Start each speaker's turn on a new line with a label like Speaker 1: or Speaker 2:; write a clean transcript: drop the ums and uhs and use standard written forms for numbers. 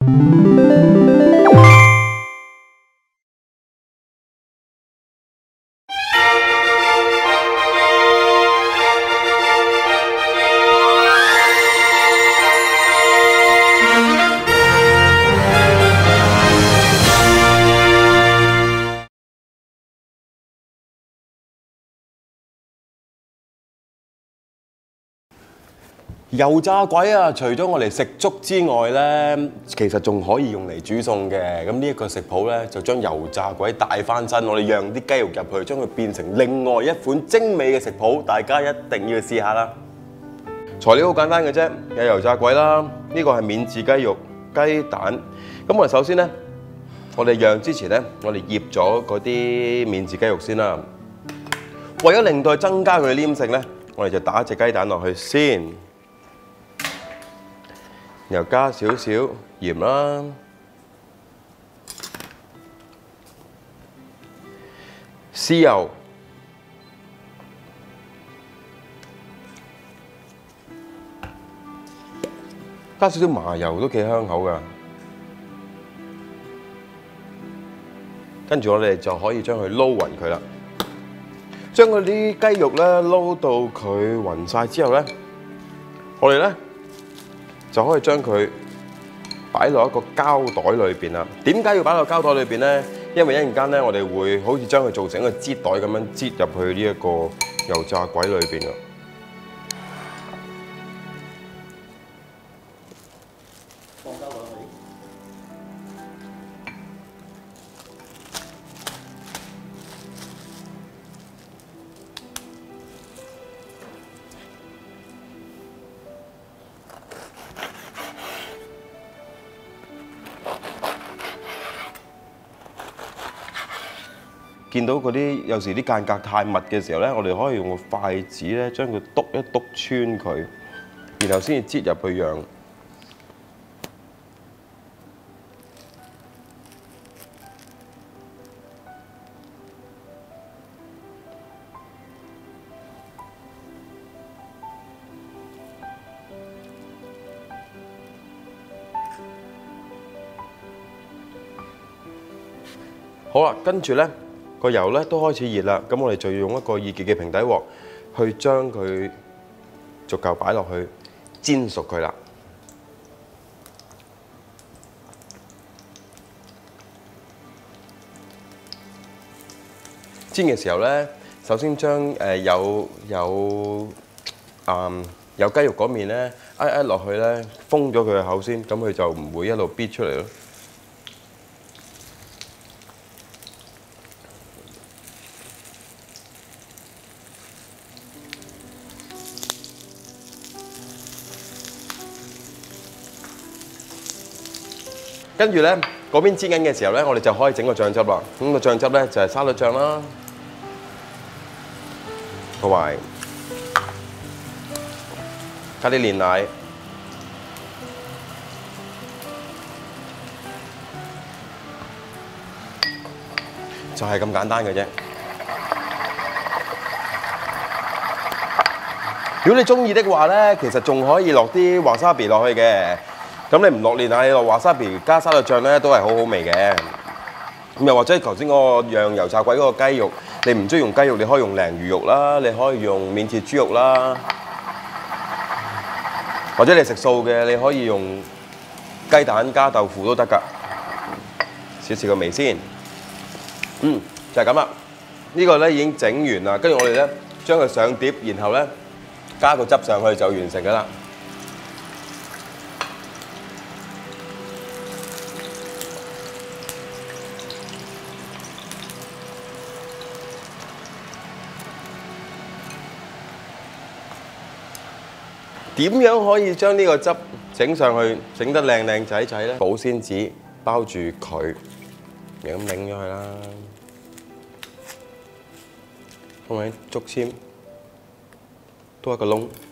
Speaker 1: 油炸鬼啊！除咗我哋食粥之外咧，其實仲可以用嚟煮餸嘅。咁呢一個食譜咧，就將油炸鬼大翻身，我哋釀啲雞肉入去，將佢變成另外一款精美嘅食譜，大家一定要試下啦！材料好簡單嘅啫，有油炸鬼啦，呢個係免治雞肉、雞蛋。咁我哋首先咧，我哋釀之前咧，我哋醃咗嗰啲免治雞肉先啦。為咗令到佢增加佢嘅黏性咧，我哋就打一隻雞蛋落去先。 又加少少鹽啦，豉油，加少少麻油都幾香口㗎。跟住我哋就可以將佢撈勻佢啦。將嗰啲雞肉咧撈到佢勻晒之後咧，我哋咧， 就可以將佢擺落一個膠袋裏邊啦。點解要擺落膠袋裏邊咧？因為一陣間咧，我哋會好似將佢做成一個擠袋咁樣擠入去呢一個油炸鬼裏邊啊。放膠袋可以。見到嗰啲有時啲間隔太密嘅時候咧，我哋可以用個筷子咧將佢篤一篤穿佢，然後先至擠入去釀。好啦，跟住咧。 個油咧都開始熱啦，咁我哋就要用一個熱結嘅平底鑊去將佢逐嚿擺落去煎熟佢啦。煎嘅時候咧，首先將有雞肉嗰面咧，落去咧，封咗佢嘅口先，咁佢就唔會一路逼出嚟咯。 跟住咧，嗰邊煎緊嘅時候咧，我哋就可以整個醬汁啦。咁個醬汁咧就係沙律醬啦，同埋加啲煉奶，就係咁簡單嘅啫。如果你中意的話咧，其實仲可以落啲華沙比落去嘅。 咁你唔落煉奶，你落華沙比加沙律醬咧，都係好好味嘅。咁又或者頭先嗰個釀油炸鬼嗰個雞肉，你唔中意用雞肉，你可以用鯪魚肉啦，你可以用免治豬肉啦，或者你食素嘅，你可以用雞蛋加豆腐都得㗎。試試個味先。就係咁啦。呢個咧已經整完啦，跟住我哋咧將佢上碟，然後咧加個汁上去就完成㗎啦。 點樣可以將呢個汁整上去，整得靚靚仔仔咧？保鮮紙包住佢，你咁擰咗佢啦。同埋竹籤，多一個窿。